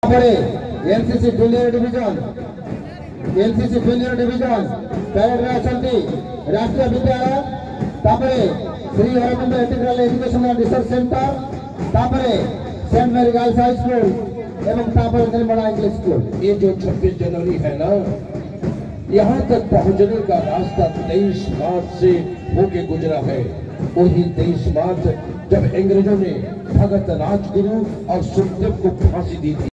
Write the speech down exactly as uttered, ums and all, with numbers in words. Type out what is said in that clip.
तापरे NCC junior division NCC junior division parade रे अछंती राष्ट्रीय विद्यालय तापरे Shri Aurobindo integral education and research centre तापरे saint Mary girls high school एवं तापरे निर्मला इंग्लिश स्कूल। ये जो छब्बीस जनवरी है ना, यहाँ तक पहुँचने का रास्ता तेईस मार्च से होके गुजरा है। वही तेईस मार्च जब अंग्रेजों ने भगत राजगुरु और सुखदेव को फांसी दी थी।